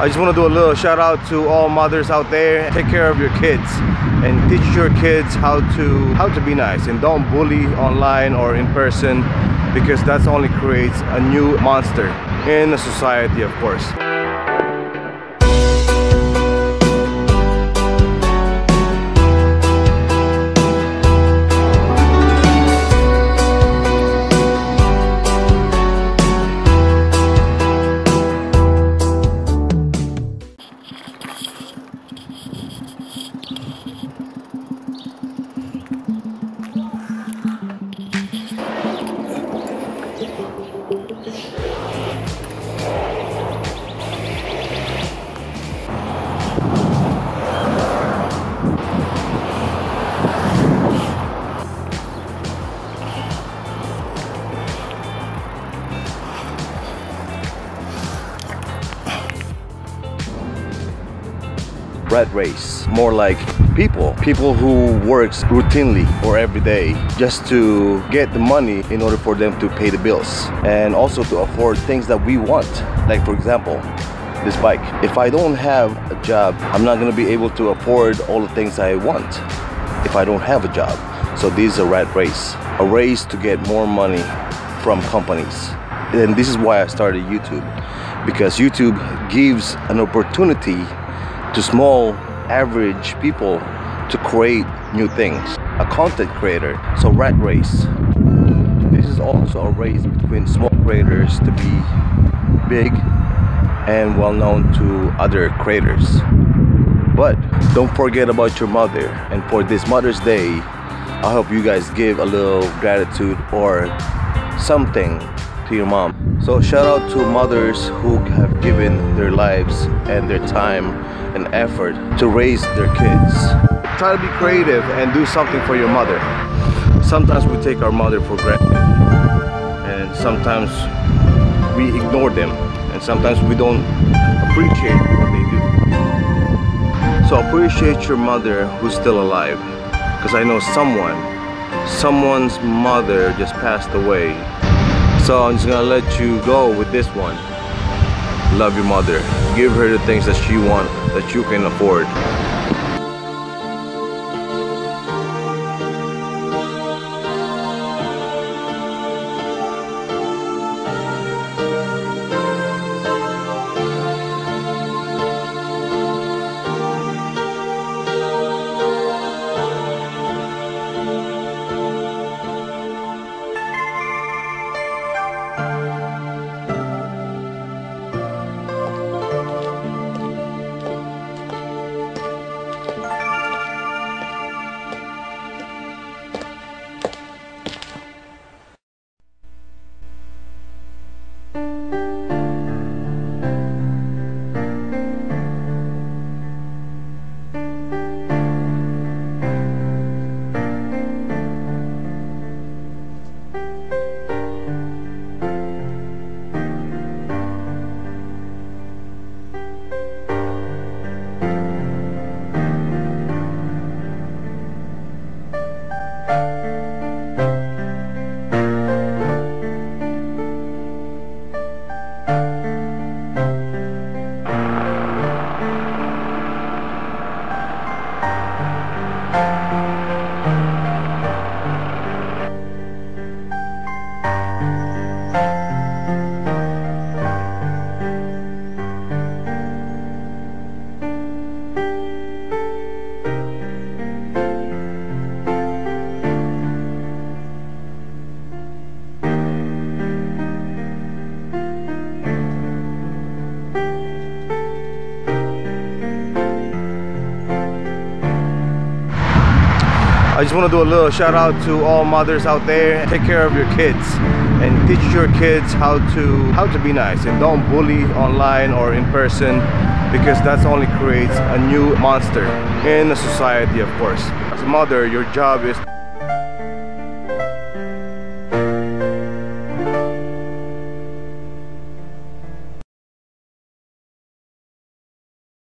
I just want to do a little shout out to all mothers out there. Take care of your kids and teach your kids how to be nice, and don't bully online or in person, because that only creates a new monster in the society, of course. Rat race, more like people who works routinely or every day just to get the money in order for them to pay the bills and also to afford things that we want. Like, for example, this bike. If I don't have a job, I'm not gonna be able to afford all the things I want if I don't have a job. So this is a rat race, a race to get more money from companies. And this is why I started YouTube, because YouTube gives an opportunity to small average people to create new things, a content creator. So rat race, this is also a race between small creators to be big and well known to other creators. But don't forget about your mother, and for this Mother's Day, I hope you guys give a little gratitude or something to your mom. So shout out to mothers who have given their lives and their time and effort to raise their kids. Try to be creative and do something for your mother. Sometimes we take our mother for granted, and sometimes we ignore them, and sometimes we don't appreciate what they do. So appreciate your mother who's still alive, because I know someone's mother just passed away. So I'm just gonna let you go with this one. Love your mother. Give her the things that she wants, that you can afford. I just want to do a little shout out to all mothers out there. Take care of your kids and teach your kids how to be nice, and don't bully online or in person, because that only creates a new monster in the society, of course. As a mother, your job is